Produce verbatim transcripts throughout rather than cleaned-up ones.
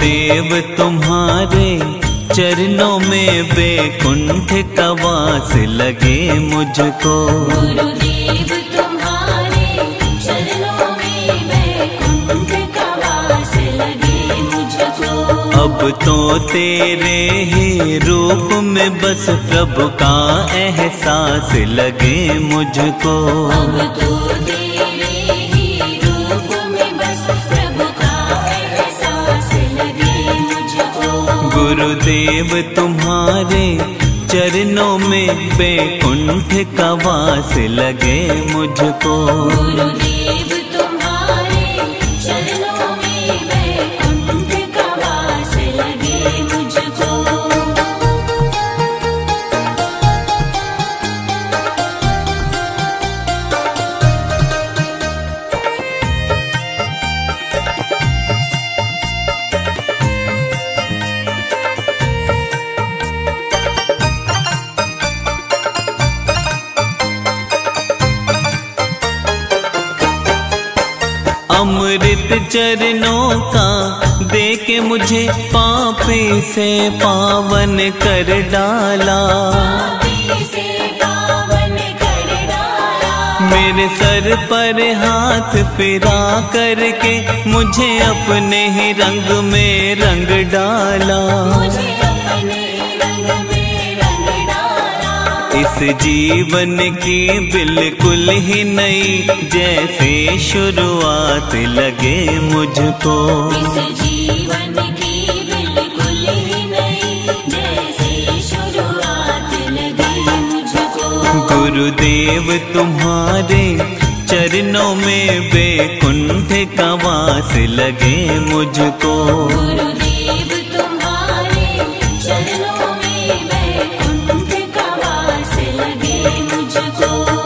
गुरुदेव तुम्हारे चरणों में बैकुंठ का वास लगे मुझको। गुरुदेव तुम्हारे चरणों में बैकुंठ का वास लगे मुझको। अब तो तेरे ही रूप में बस प्रभु का एहसास लगे मुझको। अब तो तेरे ही रूप में बस प्रभु का एहसास लगे मुझको। गुरुदेव तुम्हारे चरणों में बैकुंठ का वास लगे मुझको। गुरुदेव तुम्हारे चरणों में बैकुंठ का वास लगे मुझको। अमृत चरणों का दे के मुझे पापी से पावन कर डाला। पापी से पावन कर डाला। मेरे सर पर हाथ फिरा करके मुझे अपने ही रंग में रंग डाला। मुझे अपने रंग में रंग डाला। इस जीवन की बिल्कुल ही नई जैसे शुरुआत लगे मुझको। इस जीवन की बिल्कुल ही नई जैसे शुरुआत लगी मुझको। गुरुदेव तुम्हारे चरणों में बैकुंठ का वास लगे मुझको। गुरुदेव तुम्हारे चरणों में बैकुंठ का वास लगे मुझको।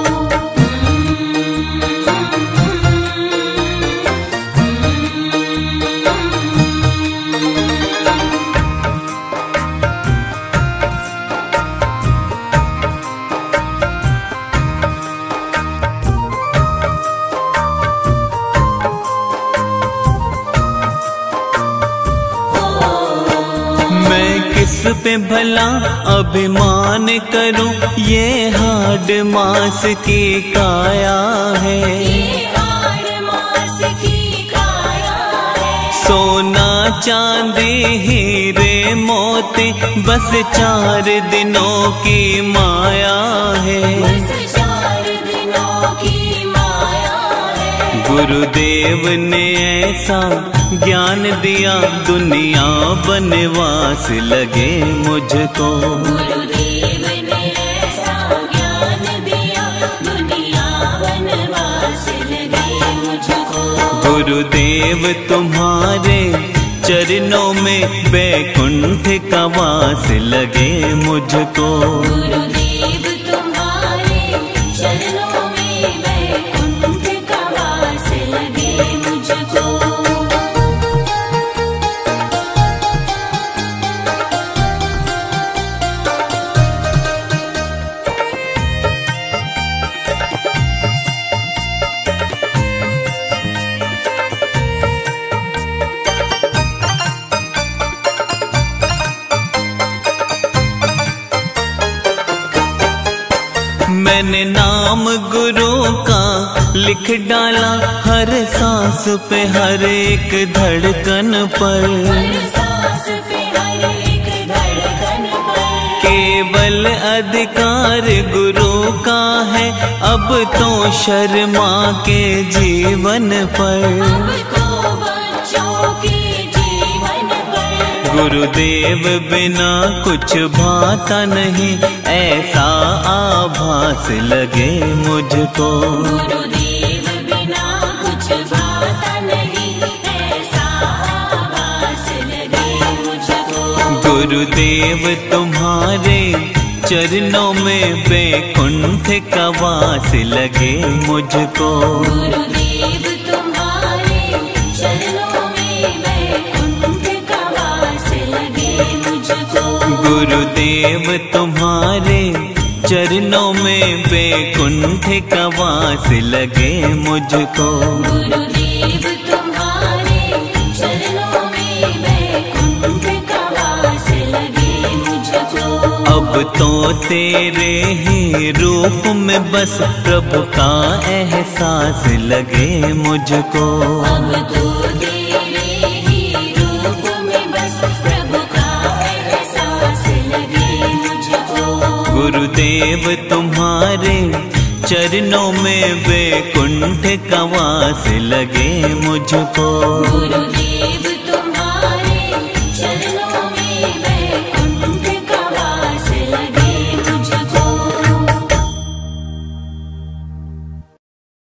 किस पे भला अभिमान करूं, ये हाड मास की काया है। ये हाड मास की काया है। सोना चांदी हीरे मोती बस चार दिनों की माया है। बस चार दिनों की माया है। गुरुदेव ने ऐसा ज्ञान दिया दुनिया बनवास लगे मुझको। गुरुदेव ने ऐसा ज्ञान दिया दुनिया बनवास लगे मुझको। गुरुदेव तुम्हारे चरणों में बैकुंठ का वास लगे मुझको। गुरुदेव तुम्हारे चरणों में बैकुंठ का वास लगे मुझको। मैंने नाम गुरु का लिख डाला हर सांस पे हर एक धड़कन पर। हर सांस पे हर एक धड़कन पर। केवल अधिकार गुरु का है अब तो शर्मा के जीवन पर। अब तो बच्चों के जीवन पर। गुरुदेव बिना कुछ भाता नहीं ऐसा आभास लगे मुझको। गुरुदेव बिना कुछ भाता नहीं ऐसा आभास लगे मुझको। गुरुदेव तुम्हारे चरणों में बैकुंठ का वास लगे मुझको। गुरुदेव तुम्हारे चरणों में बैकुंठ का वास लगे मुझको। गुरुदेव तुम्हारे चरणों में बैकुंठ का वास लगे मुझको। गुरुदेव तुम्हारे चरणों में बैकुंठ तो तेरे ही रूप में बस प्रभु का एहसास लगे मुझको। अब तो तेरे ही रूप में बस प्रभु का एहसास लगे मुझको। गुरुदेव तुम्हारे चरणों में वैकुंठ का वास लगे मुझको। गुरुदेव